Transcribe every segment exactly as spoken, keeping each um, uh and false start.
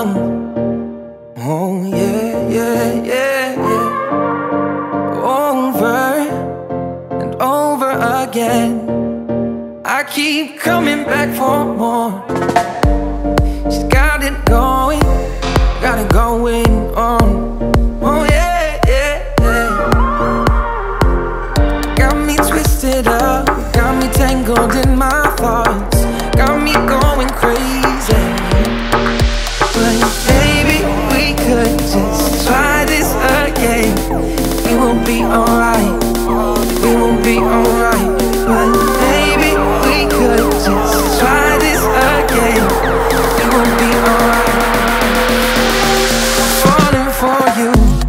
young. Oh yeah, yeah, yeah, yeah. Over and over again, I keep coming back for more. She's got it going, got it going on. Oh yeah, yeah, yeah. Got me twisted up, got me tangled in my thoughts, got me going crazy. But baby, we could just try this again. We will be alright, we will be alright. But baby, we could just try this again. We will be alright. Falling for you.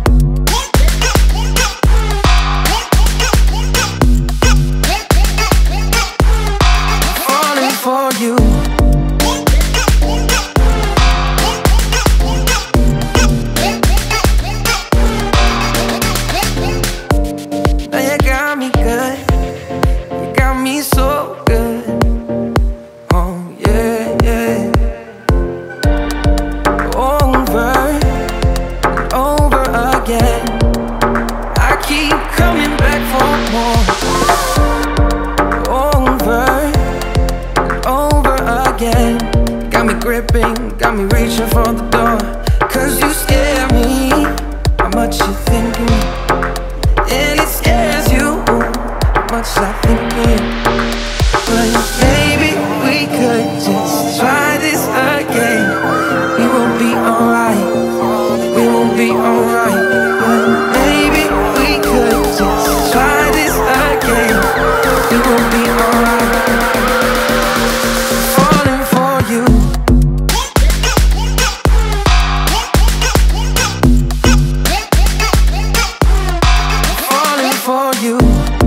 Falling for you. Now you got me good, you got me so good. Oh yeah, yeah. Over and over again, I keep coming back for more. Over and over again, got me gripping, got me reaching for the door. Cause you scare me, how much you think of me, and it scares you how much I think of you. But baby, we could just try this again. We will be alright, we will be alright. But baby, we could just try this again. We will be alright. Falling for you. Falling for you.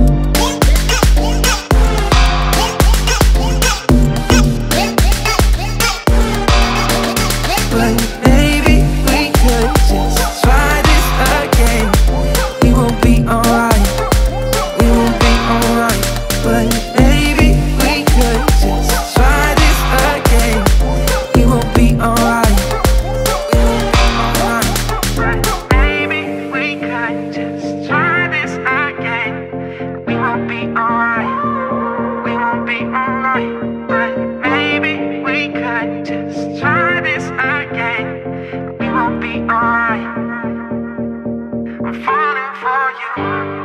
But baby, we could just try this again. We will be alright, we will be alright. But baby, we could just try this again. We will be alright, we will be alright. But baby, we could just try this again. We will be alright, we will be alright. But baby, we could just try this again. We will be alright. I'm falling for you.